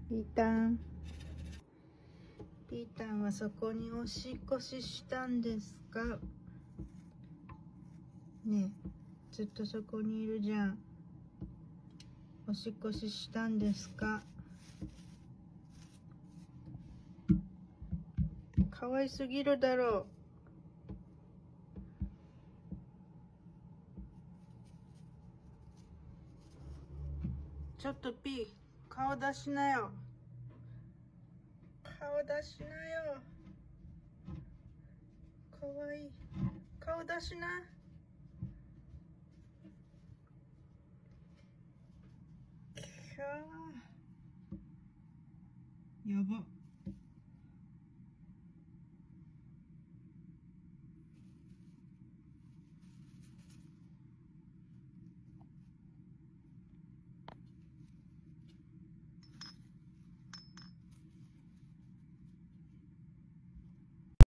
ピータン。ピータンはそこにおしっこしたんですか？ねえ、ずっとそこにいるじゃん。おしっこしたんですか？かわいすぎるだろう。ちょっとピー、顔出しなよ。顔出しなよ。かわいい。顔出しな。やば。